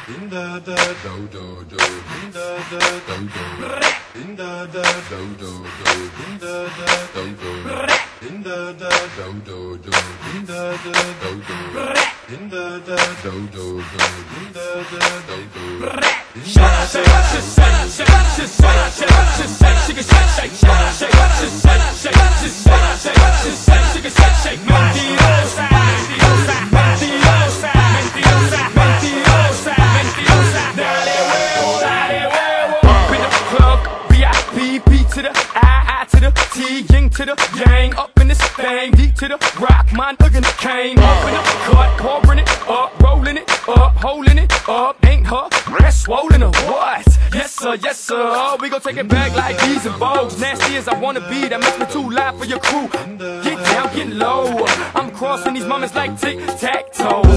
To the I to the T, yin to the yang, up in this thing, D to the rock, mine again came up in the cut, pouring it up, rolling it up, holding it up, ain't her, that's swollen or what? Yes sir, we gon' take it back like these and Vogues, nasty as I wanna be, that makes me too loud for your crew, get down, get low, I'm crossing these moments like tic-tac-toe,